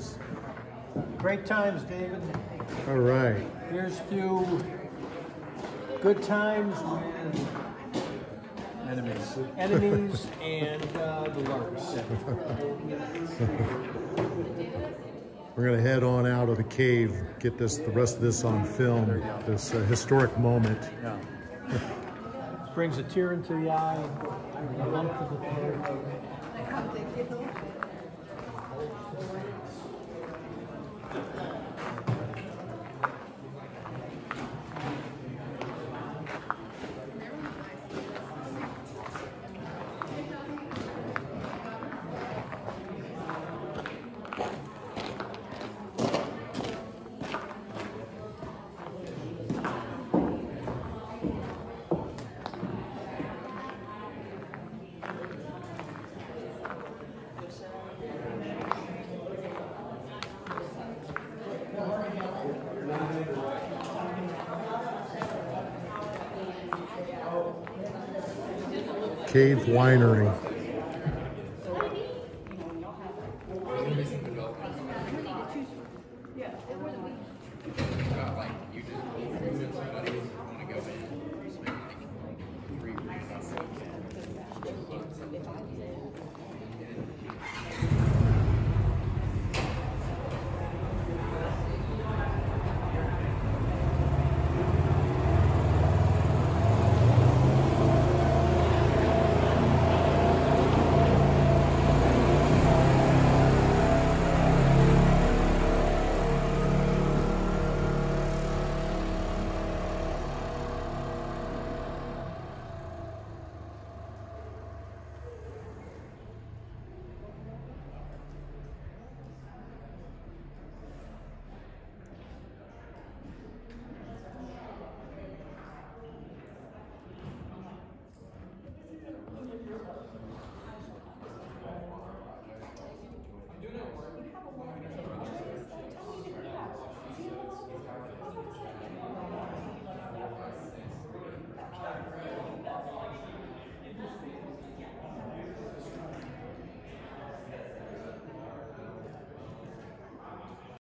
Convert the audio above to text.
is. Great times, David. All right. Here's a few good times with enemies and the Larks. We're going to head on out of the cave, get the rest of this on film, this historic moment. Yeah. Brings a tear into the eye, a lump to the throat. Cave Winery.